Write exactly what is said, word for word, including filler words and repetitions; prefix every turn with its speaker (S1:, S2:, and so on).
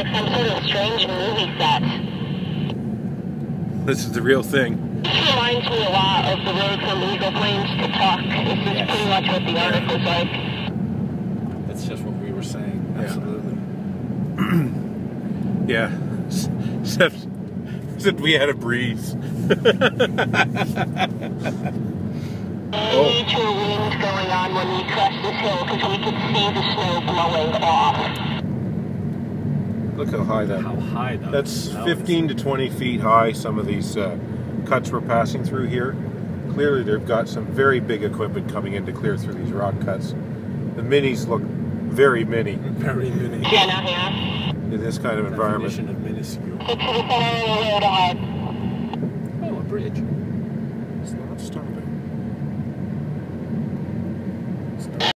S1: some sort of strange movie set.
S2: This is the real thing.
S1: This reminds me a lot of the road from Eagle Plains to Tuck. This is
S3: Yes.
S1: pretty much what the article's like.
S3: That's just what we were saying. Absolutely.
S2: Yeah. Except, except we had a breeze.
S1: Oh. Nature wind going on when we crest this hill because we could see the snow blowing off.
S2: Look how high that.
S3: How high that
S2: That's
S3: that
S2: fifteen to twenty feet high. Some of these uh, cuts we're passing through here. Clearly, they've got some very big equipment coming in to clear through these rock cuts. The minis look very mini.
S3: Very mini.
S1: Yeah, not here.
S2: In this kind of environment.
S3: Definition of minuscule.
S1: Six to the center of the road ahead.